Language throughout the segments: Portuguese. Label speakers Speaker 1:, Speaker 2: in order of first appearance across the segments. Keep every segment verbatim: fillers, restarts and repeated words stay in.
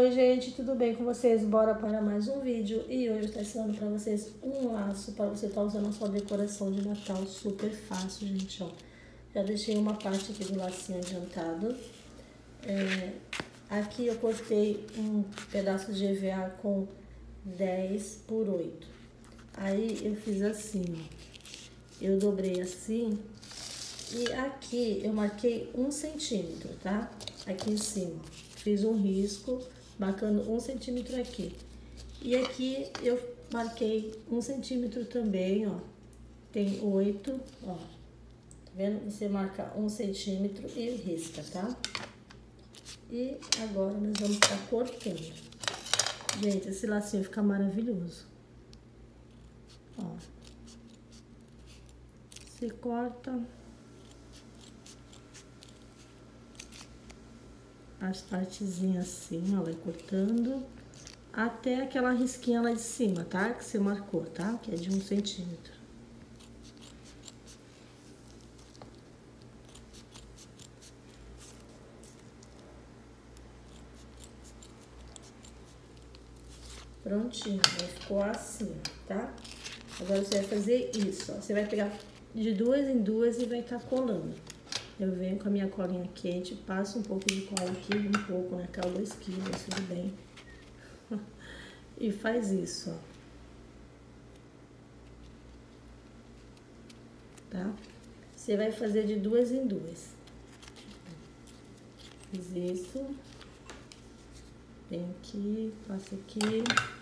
Speaker 1: Oi gente, tudo bem com vocês? Bora para mais um vídeo e hoje eu estou ensinando para vocês um laço para você estar usando a sua decoração de Natal, super fácil, gente, ó. Já deixei uma parte aqui do lacinho adiantado. É, aqui eu cortei um pedaço de E V A com dez por oito. Aí eu fiz assim, ó. Eu dobrei assim e aqui eu marquei um centímetro, tá? Aqui em cima. Fiz um risco, marcando um centímetro aqui. E aqui eu marquei um centímetro também, ó. Tem oito, ó. Tá vendo? Você marca um centímetro e risca, tá? E agora nós vamos estar cortando. Gente, esse lacinho fica maravilhoso. Ó. Você corta as partezinhas assim, ó, vai cortando até aquela risquinha lá de cima, tá? Que você marcou, tá? Que é de um centímetro. Prontinho, aí ficou assim, tá? Agora você vai fazer isso, ó. Você vai pegar de duas em duas e vai estar colando. Eu venho com a minha colinha quente, passo um pouco de cola aqui, um pouco, né? Caldo dois quilos, tudo bem. E faz isso, ó. Tá? Você vai fazer de duas em duas. Fiz isso. Venho aqui, passo aqui.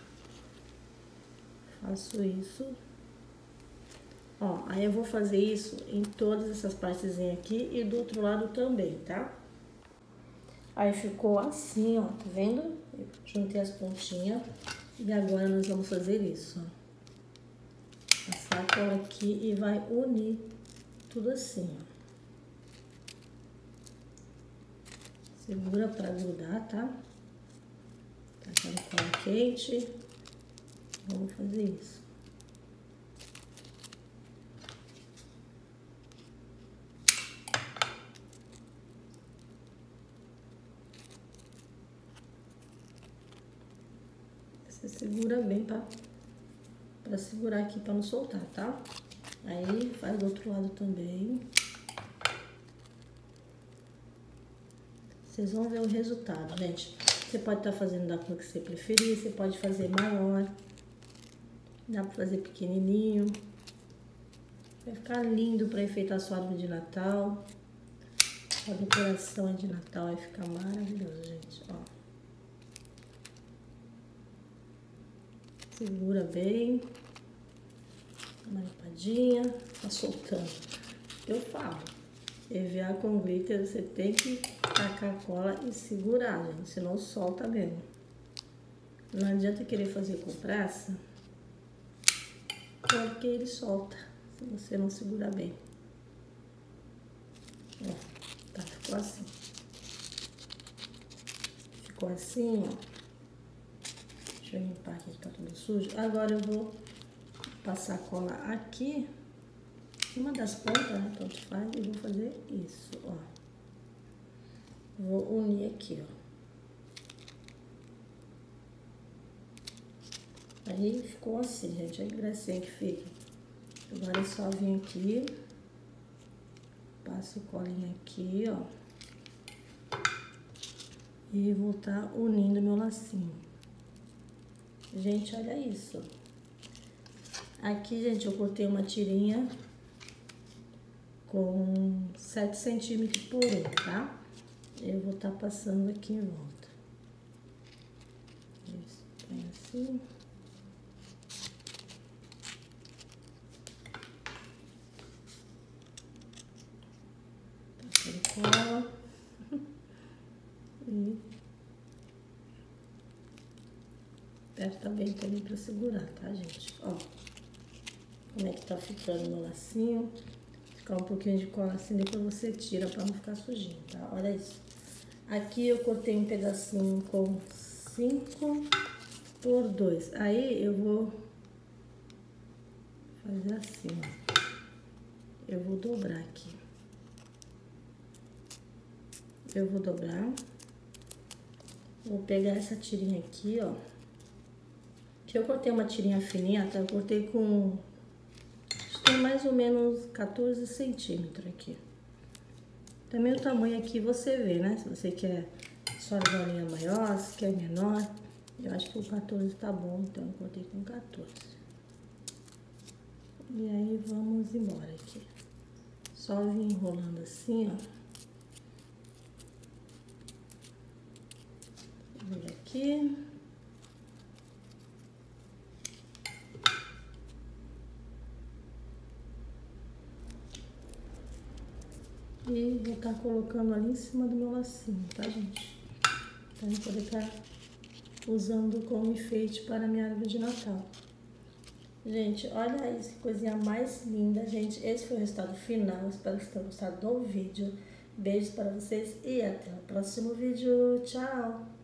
Speaker 1: Faço isso. Ó, aí eu vou fazer isso em todas essas partezinhas aqui e do outro lado também, tá? Aí ficou assim, ó, tá vendo? Eu juntei as pontinhas e agora nós vamos fazer isso, ó. Passar a cola aqui e vai unir tudo assim, ó. Segura pra grudar, tá? Tá aquela cola quente. Vamos fazer isso. Você segura bem pra, pra segurar aqui pra não soltar, tá? Aí faz do outro lado também. Vocês vão ver o resultado, gente. Você pode estar fazendo da cor que você preferir, você pode fazer maior. Dá pra fazer pequenininho. Vai ficar lindo pra enfeitar a sua árvore de Natal. A decoração de Natal vai ficar maravilhoso, gente, ó. Segura bem, uma limpadinha, tá soltando. Eu falo, E V A com glitter você tem que tacar a cola e segurar, gente, senão solta mesmo. Não adianta querer fazer com pressa, porque ele solta, se você não segurar bem. Ó, tá, ficou assim. Ficou assim, ó. Deixa eu limpar aqui que tá tudo sujo. Agora eu vou passar a cola aqui, em uma das pontas, né? Tanto faz, e vou fazer isso, ó. Vou unir aqui, ó. Aí ficou assim, gente. Olha que gracinha que fica. Agora é só vir aqui, passo colinha aqui, ó. E vou tá unindo meu lacinho. Gente, olha isso. Aqui, gente, eu cortei uma tirinha com sete centímetros por um, tá? Eu vou estar tá passando aqui em volta. Isso, põe assim. Passando cola. E aperta bem também pra segurar, tá, gente? Ó, como é que tá ficando meu lacinho. Ficar um pouquinho de cola assim, depois você tira pra não ficar sujinho, tá? Olha isso. Aqui eu cortei um pedacinho com cinco por dois. Aí eu vou fazer assim, ó. Eu vou dobrar aqui. Eu vou dobrar. Vou pegar essa tirinha aqui, ó. Que eu cortei uma tirinha fininha, tá? Eu cortei com... acho que tem mais ou menos quatorze centímetros aqui. Também o tamanho aqui você vê, né? Se você quer só de bolinha maior, se quer menor. Eu acho que o quatorze tá bom, então eu cortei com quatorze. E aí vamos embora aqui. Só vim enrolando assim, ó. Vem aqui. E vou estar colocando ali em cima do meu lacinho, tá, gente? Pra eu poder estar usando como enfeite para a minha árvore de Natal. Gente, olha isso, que coisinha mais linda, gente. Esse foi o resultado final. Espero que vocês tenham gostado do vídeo. Beijos para vocês e até o próximo vídeo. Tchau!